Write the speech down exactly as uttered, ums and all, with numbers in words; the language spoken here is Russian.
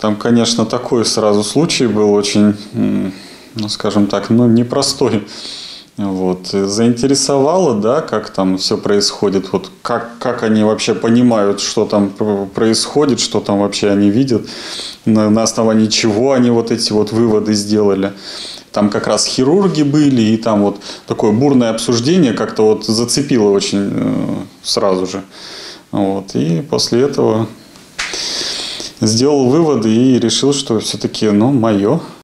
Там, конечно, такой сразу случай был очень, ну, скажем так, ну, непростой. Вот. Заинтересовало, да, как там все происходит, вот как, как они вообще понимают, что там происходит, что там вообще они видят, на, на основании чего они вот эти вот выводы сделали. Там как раз хирурги были, и там вот такое бурное обсуждение как-то вот зацепило очень э, сразу же. Вот. И после этого сделал выводы и решил, что все-таки, ну, мое.